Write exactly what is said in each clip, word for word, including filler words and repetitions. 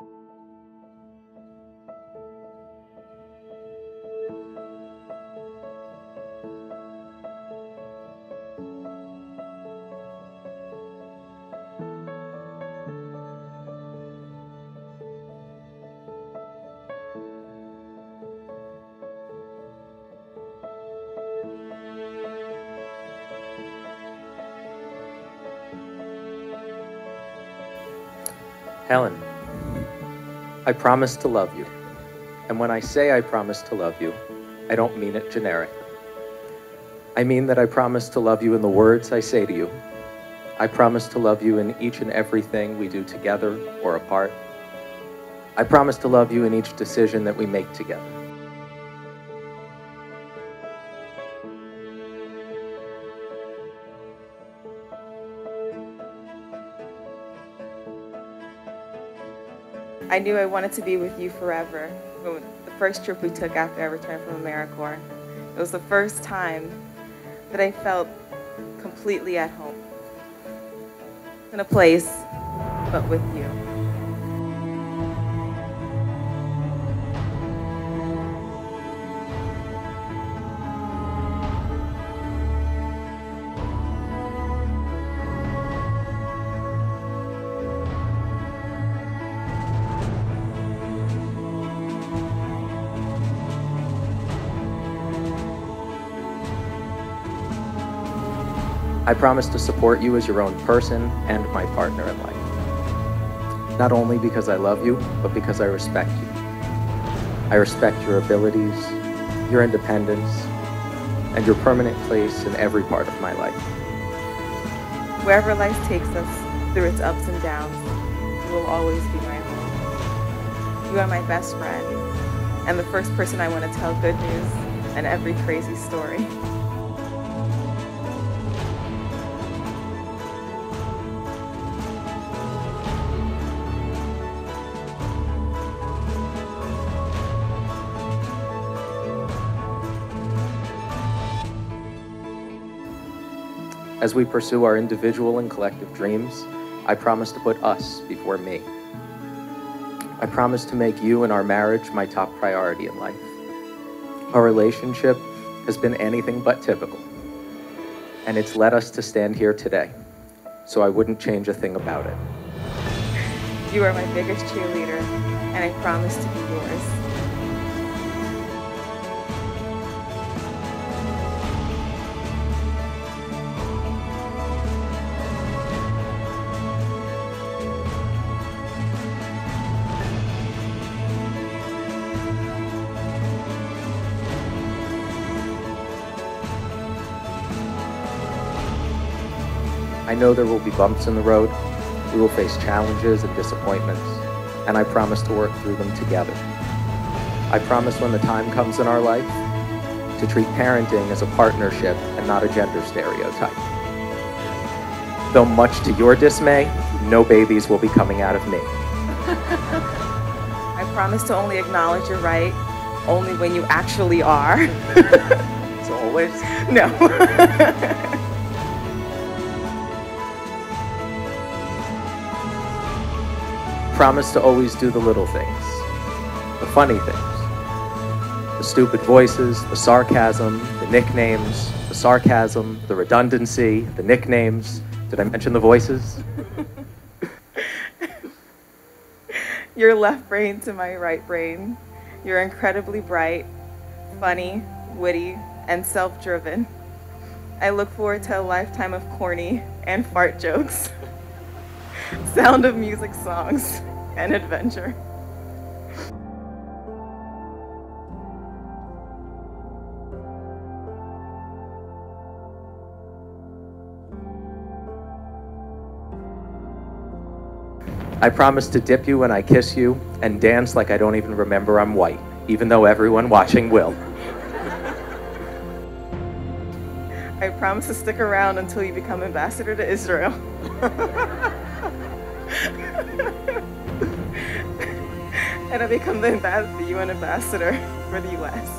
Helen, I promise to love you. And when I say I promise to love you, I don't mean it generically. I mean that I promise to love you in the words I say to you. I promise to love you in each and everything we do together or apart. I promise to love you in each decision that we make together. I knew I wanted to be with you forever. The first trip we took after I returned from AmeriCorps, it was the first time that I felt completely at home in a place, but with you. I promise to support you as your own person and my partner in life. Not only because I love you, but because I respect you. I respect your abilities, your independence, and your permanent place in every part of my life. Wherever life takes us, through its ups and downs, you will always be my home. You are my best friend, and the first person I want to tell good news and every crazy story. As we pursue our individual and collective dreams, I promise to put us before me. I promise to make you and our marriage my top priority in life. Our relationship has been anything but typical, and it's led us to stand here today, so I wouldn't change a thing about it. You are my biggest cheerleader, and I promise to be yours. I know there will be bumps in the road, we will face challenges and disappointments, and I promise to work through them together. I promise when the time comes in our life to treat parenting as a partnership and not a gender stereotype. Though much to your dismay, no babies will be coming out of me. I promise to only acknowledge you're right, only when you actually are. So always? No. Promise to always do the little things, the funny things, the stupid voices, the sarcasm, the nicknames, the sarcasm, the redundancy, the nicknames. Did I mention the voices? Your left brain to my right brain. You're incredibly bright, funny, witty, and self-driven. I look forward to a lifetime of corny and fart jokes, Sound of Music songs, and adventure. I promise to dip you when I kiss you and dance like I don't even remember I'm white, even though everyone watching will. I promise to stick around until you become ambassador to Israel. And I become the, the U N ambassador for the U S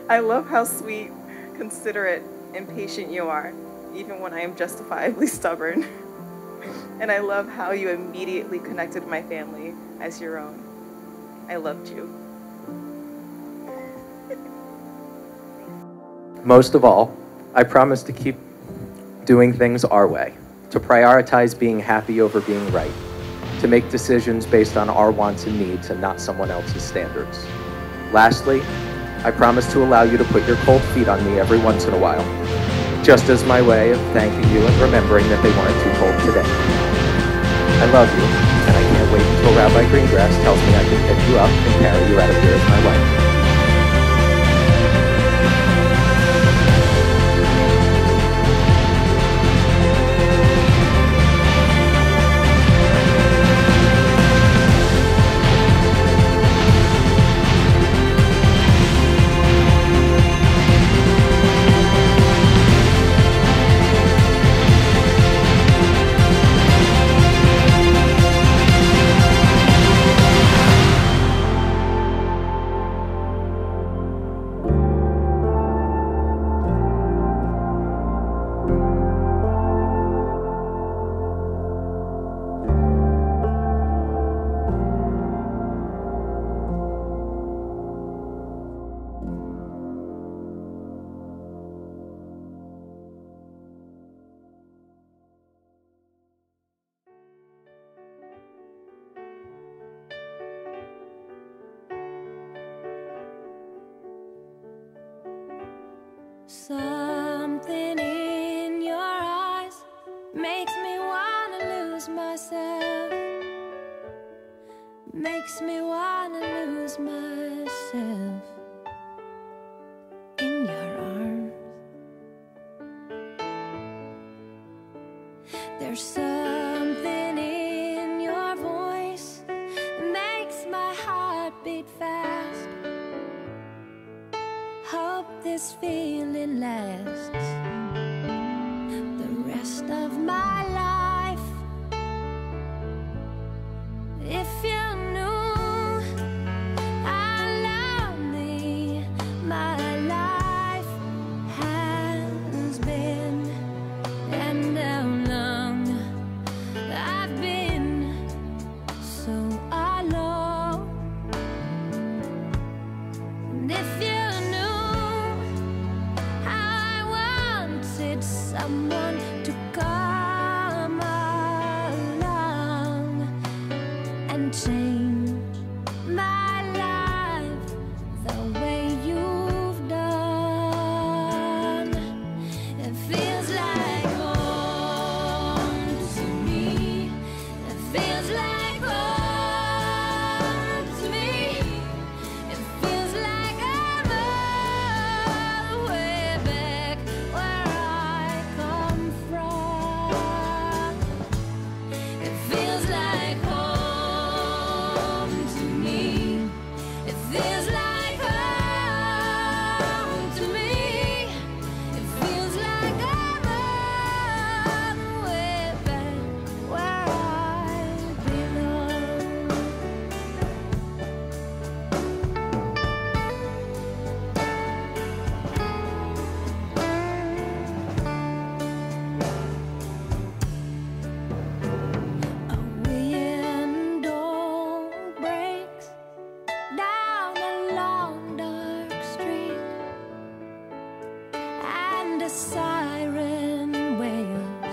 I love how sweet, considerate, and patient you are, even when I am justifiably stubborn. And I love how you immediately connected my family as your own. I loved you. Most of all, I promise to keep doing things our way, to prioritize being happy over being right, to make decisions based on our wants and needs and not someone else's standards. Lastly, I promise to allow you to put your cold feet on me every once in a while, just as my way of thanking you and remembering that they weren't too cold today. I love you, and I can't wait until Rabbi Greengrass tells me I can pick you up and carry you out of here as my wife. Something in your eyes makes me wanna lose myself, makes me wanna lose myself in your arms. There's something in your voice that makes my heart beat fast. Hope this feeling lasts the rest of my life. If you knew how lonely my life has been, and how long I've been so alone. And if you someone to come along and change my life the way you've done. It feels like home to me. It feels like home to me. It feels like I'm all the way back where siren wails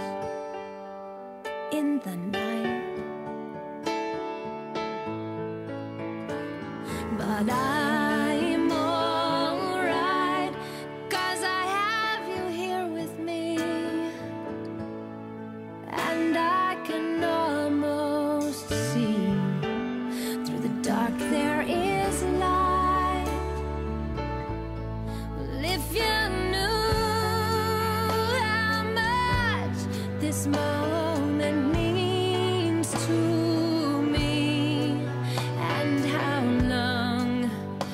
in the night, but I'm alright, 'cause I have you here with me, and I can almost see through the dark there is light. Well, if you this moment means to me, and how long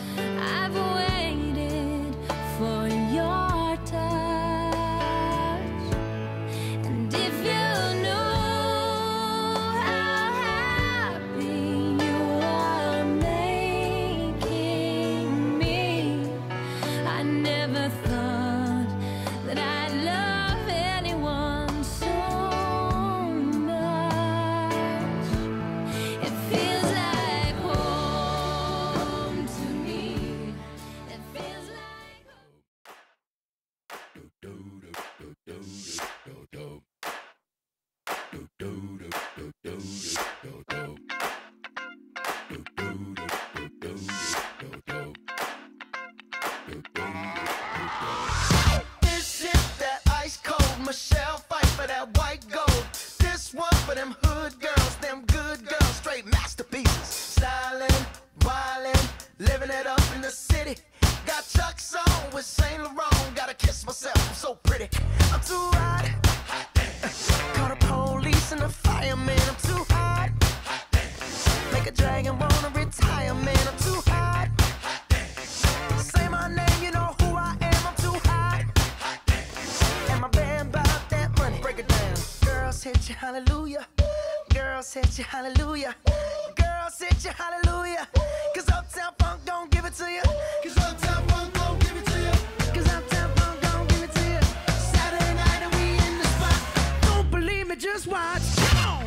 good girls, them good girls, straight masterpieces. Stylin', wildin', living it up in the city. Got Chuck's on with Saint Laurent. Gotta kiss myself, I'm so pretty. I'm too hot. Call the police and the fireman. I'm too hot. Make a dragon wanna retire, man. I'm too hot. Say my name, you know who I am. I'm too hot. And my band bought that money. Break it down. Girls hit you, hallelujah. Girls hit you, hallelujah. Girls hit you, hallelujah. Cause Uptown Funk don't give it to you. Cause Uptown Funk don't give it to you. Cause Uptown Funk don't give it to you. Saturday night and we in the spot. Don't believe me, just watch. Come on.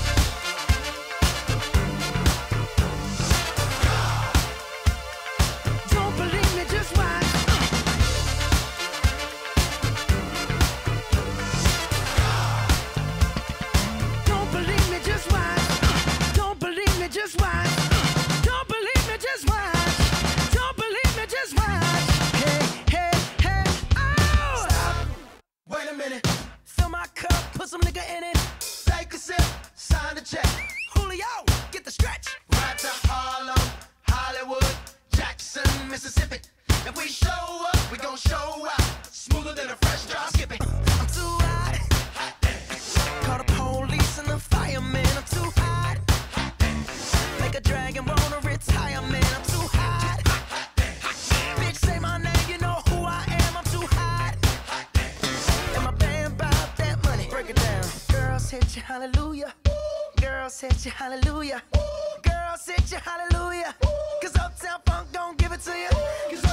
Don't believe me, just watch. Don't believe me, just watch. Don't believe me, just watch. Don't believe me, just watch. Don't believe me, just watch. Hey, hey, hey, oh! Stop. Wait a minute. Fill my cup, put some nigga in it. Take a sip, sign the check. Julio, get the stretch. Right to Harlem, Hollywood, Jackson, Mississippi. If we show up, we gon' show out. Smoother than a fresh drop skipping. I'm too hot. Call the police and the fireman. I'm too hot. Make a dragon wanna retire, man. I'm too hot. Bitch, say my name, you know who I am. I'm too hot. And my band bought that money. Break it down. Girls hit you, hallelujah. Girls hit you, hallelujah. Girls hit you, hallelujah. Cause Uptown Funk don't give it to you. Cause